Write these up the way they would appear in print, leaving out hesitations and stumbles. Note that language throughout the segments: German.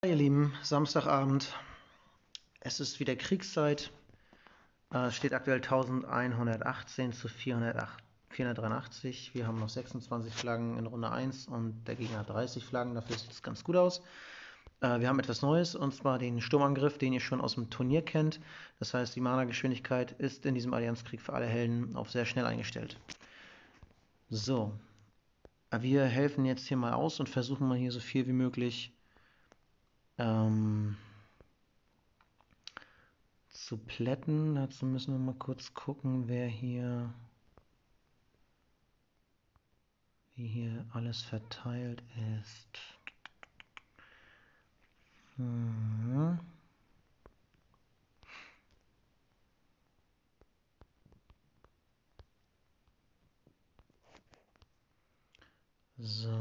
Ihr Lieben, Samstagabend. Es ist wieder Kriegszeit. Es steht aktuell 1118 zu 483. Wir haben noch 26 Flaggen in Runde 1 und der Gegner hat 30 Flaggen. Dafür sieht es ganz gut aus. Wir haben etwas Neues, und zwar den Sturmangriff, den ihr schon aus dem Turnier kennt. Das heißt, die Mana-Geschwindigkeit ist in diesem Allianzkrieg für alle Helden auf sehr schnell eingestellt. So, wir helfen jetzt hier mal aus und versuchen mal hier so viel wie möglich zu plätten. Dazu müssen wir mal kurz gucken, wie hier alles verteilt ist. So.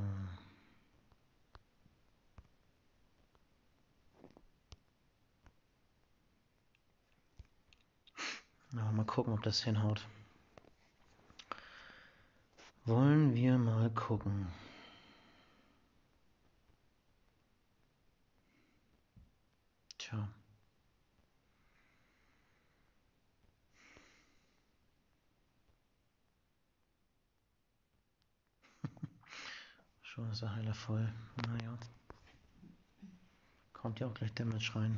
Mal gucken, ob das hinhaut. Wollen wir mal gucken. Tja. Schon ist der Heiler voll. Naja. Kommt ja auch gleich Damage rein.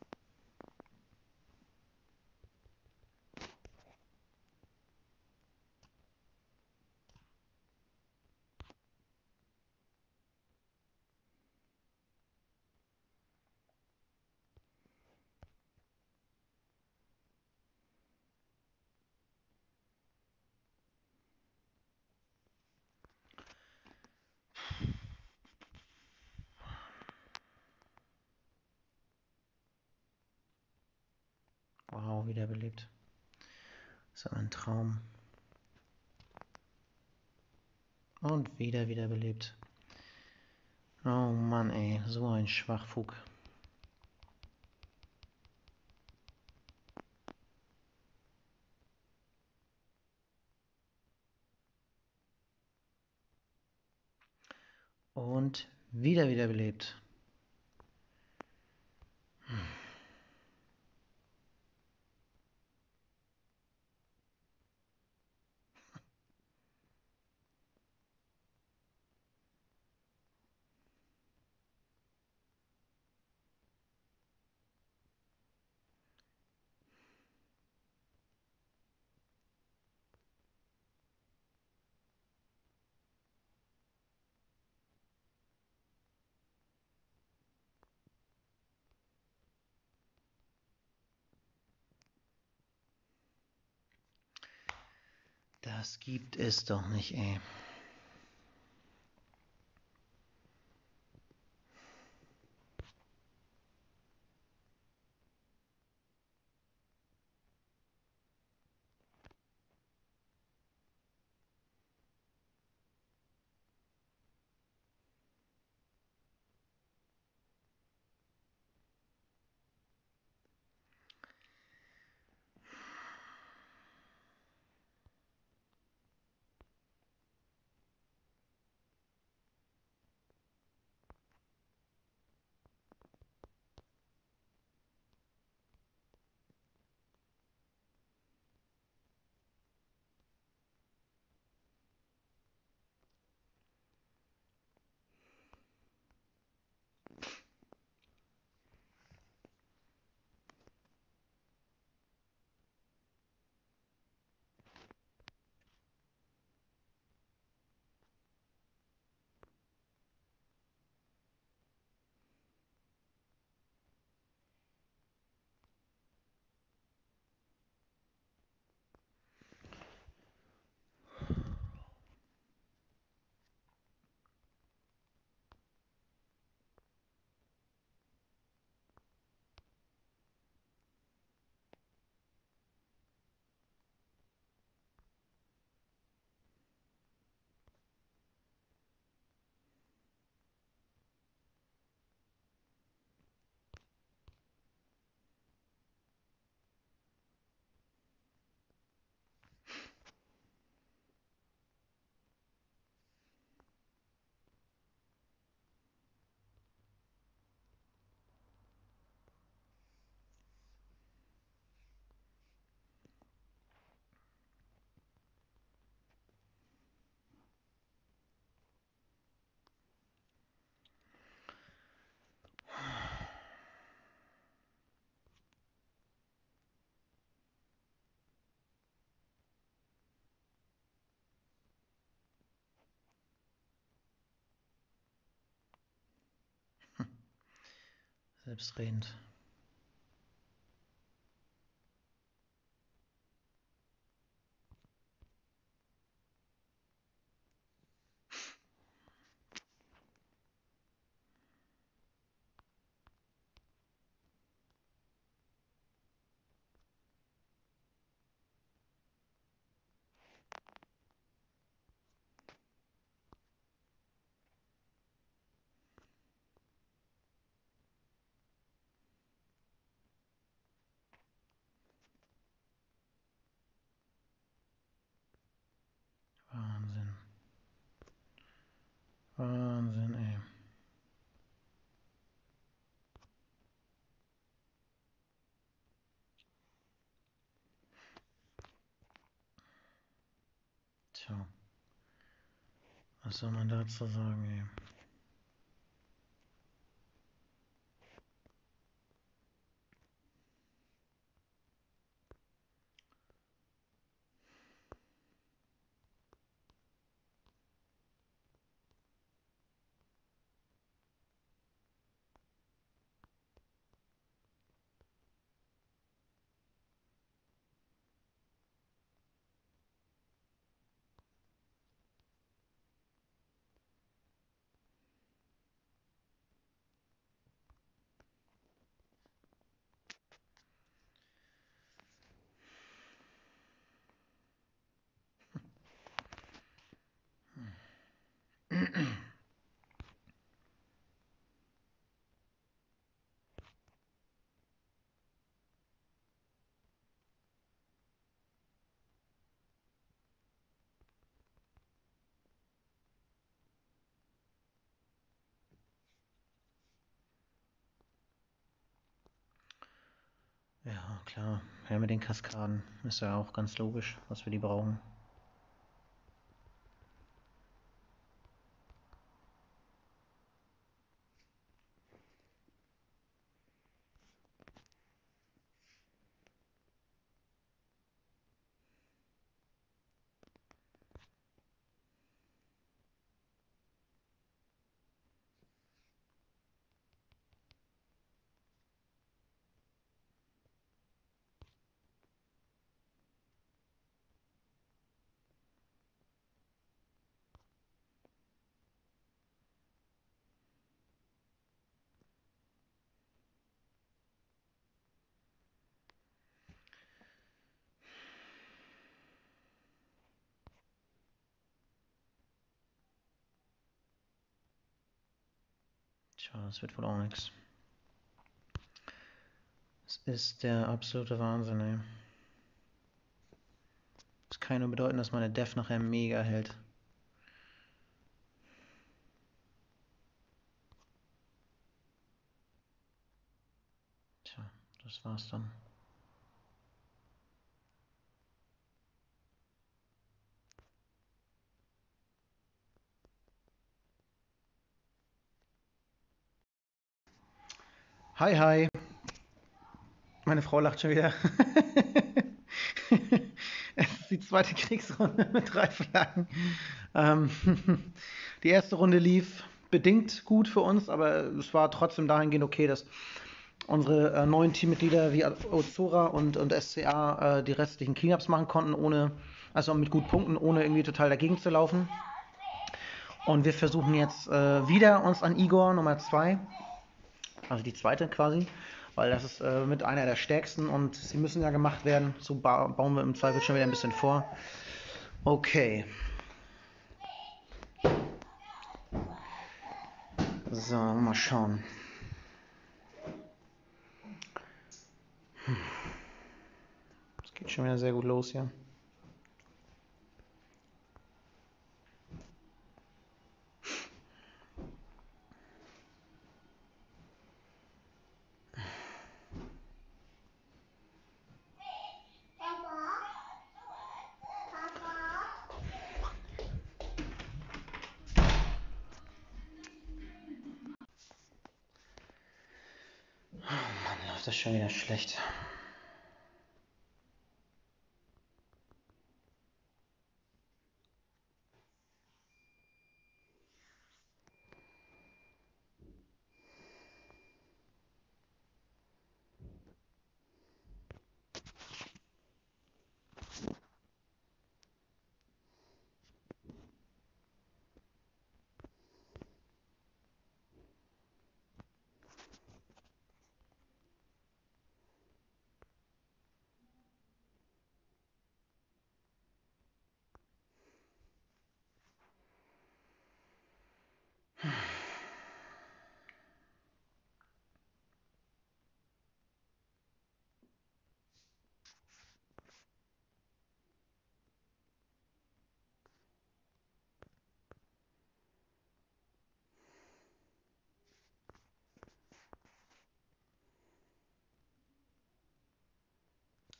Wow, wiederbelebt. Das ist ein Traum. Und wiederbelebt. Oh Mann, ey, so ein Schwachfug. Und wiederbelebt. Das gibt es doch nicht, ey. Selbstredend. Wahnsinn. Wahnsinn, ey. Tja, was soll man dazu sagen, ey? Ja, klar. Ja, mit den Kaskaden ist ja auch ganz logisch, was wir die brauchen. Tja, das wird wohl auch nichts. Das ist der absolute Wahnsinn, ey. Das kann ja nur bedeuten, dass meine Def nachher mega hält. Tja, das war's dann. Hi, hi. Meine Frau lacht schon wieder. Es ist die zweite Kriegsrunde mit 3 Flaggen. Ähm, Die erste Runde lief bedingt gut für uns, aber es war trotzdem dahingehend okay, dass unsere neuen Teammitglieder wie Ozora und SCA die restlichen Cleanups machen konnten, also mit gut Punkten, ohne irgendwie total dagegen zu laufen. Und wir versuchen jetzt wieder uns an Igor Nummer 2, also die zweite quasi, weil das ist mit einer der stärksten und sie müssen ja gemacht werden. So bauen wir im Zweifel schon wieder ein bisschen vor. Okay. So, mal schauen. Es geht schon wieder sehr gut los hier. Mann, läuft das schon wieder schlecht.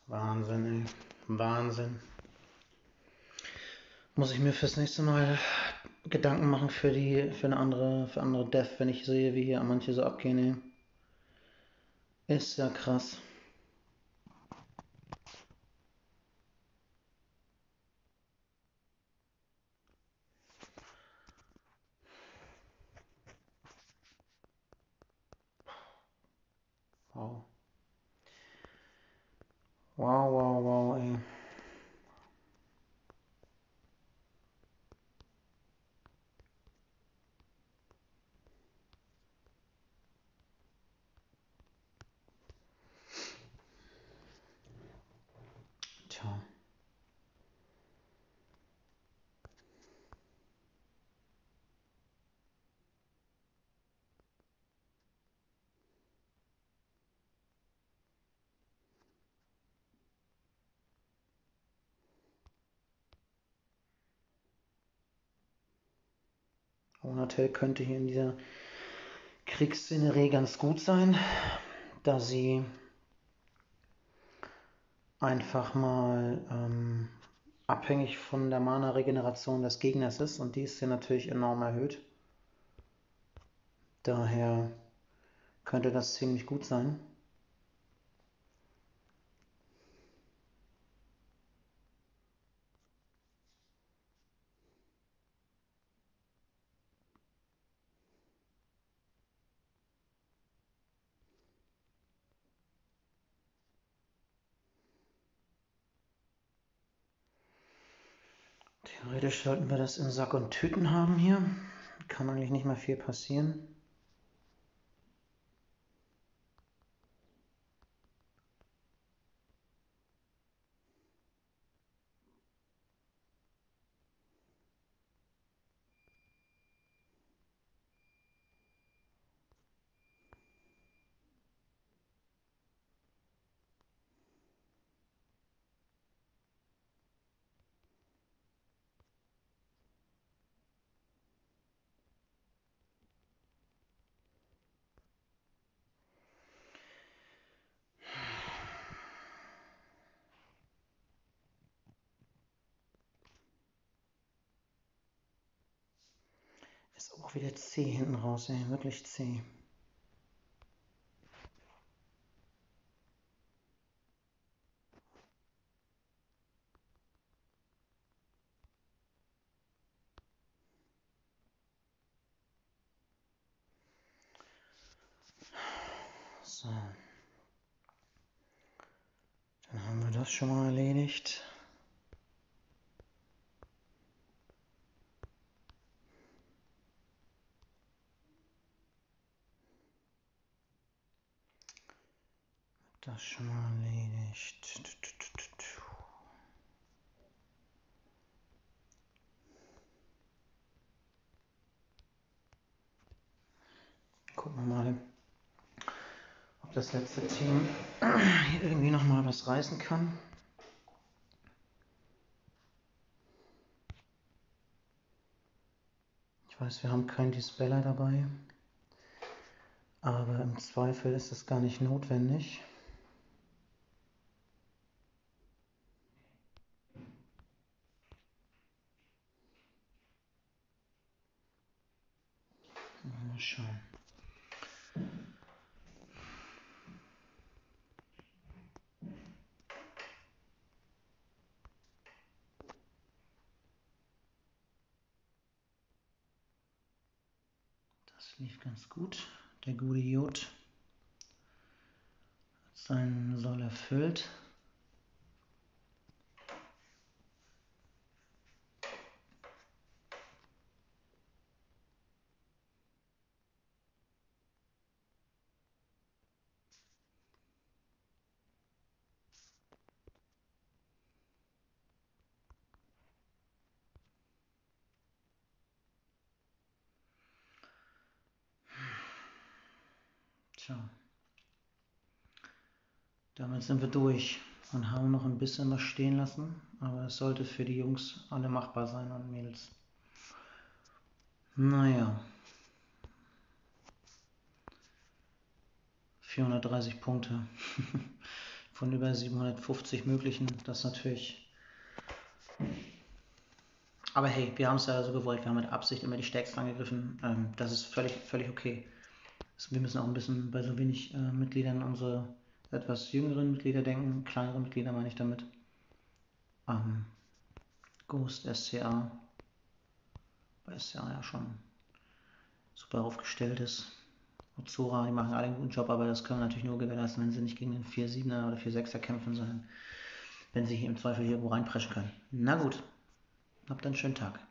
Wahnsinn, ey. Wahnsinn. Muss ich mir fürs nächste Mal Gedanken machen für andere Dev, wenn ich sehe, wie hier manche so abgehen, ey. Ist ja krass. Wow. Wow, wow, wow, ey. Tja. Onatel könnte hier in dieser Kriegsszenerie ganz gut sein, da sie einfach mal abhängig von der Mana-Regeneration des Gegners ist und die ist hier natürlich enorm erhöht. Daher könnte das ziemlich gut sein. Theoretisch sollten wir das in Sack und Tüten haben hier. Kann eigentlich nicht mehr viel passieren. Ist auch wieder zäh hinten raus, ey. Wirklich zäh. So. Dann haben wir das schon mal erledigt. Das schon mal erledigt. Gucken wir mal, ob das letzte Team hier irgendwie nochmal was reißen kann. Ich weiß, wir haben keinen Dispeller dabei, aber im Zweifel ist es gar nicht notwendig. Mal schauen. Das lief ganz gut. Der gute Jod hat seinen Soll erfüllt. Tja, damit sind wir durch und haben noch ein bisschen was stehen lassen, aber es sollte für die Jungs alle machbar sein und Mädels. Naja, 430 Punkte. von über 750 möglichen. Das ist natürlich. Aber hey, wir haben es ja so gewollt. Wir haben mit Absicht immer die Stärksten angegriffen. Das ist völlig okay. Also wir müssen auch ein bisschen bei so wenig Mitgliedern unsere etwas jüngeren Mitglieder denken. Kleinere Mitglieder meine ich damit. Ghost, SCA. Bei SCA ja schon super aufgestellt ist. Ozora, die machen alle einen guten Job, aber das können wir natürlich nur gewährleisten, wenn sie nicht gegen den 4-7er oder 4-6er kämpfen, sondern wenn sie im Zweifel hier irgendwo reinpreschen können. Na gut, habt einen schönen Tag.